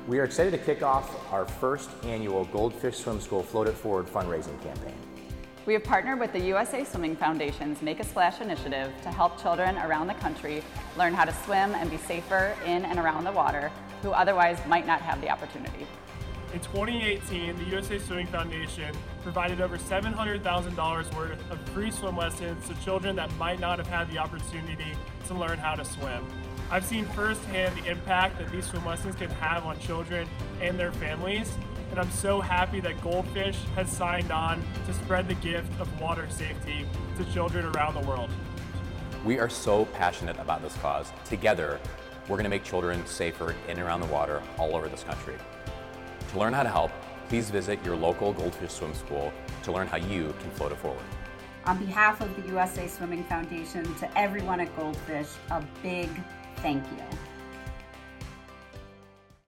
We are excited to kick off our first annual Goldfish Swim School Float It Forward fundraising campaign. We have partnered with the USA Swimming Foundation's Make a Splash initiative to help children around the country learn how to swim and be safer in and around the water who otherwise might not have the opportunity. In 2018, the USA Swimming Foundation provided over $700,000 worth of free swim lessons to children that might not have had the opportunity to learn how to swim. I've seen firsthand the impact that these swim lessons can have on children and their families, and I'm so happy that Goldfish has signed on to spread the gift of water safety to children around the world. We are so passionate about this cause. Together, we're going to make children safer in and around the water all over this country. To learn how to help, please visit your local Goldfish Swim School to learn how you can float it forward. On behalf of the USA Swimming Foundation, to everyone at Goldfish, a big thank you.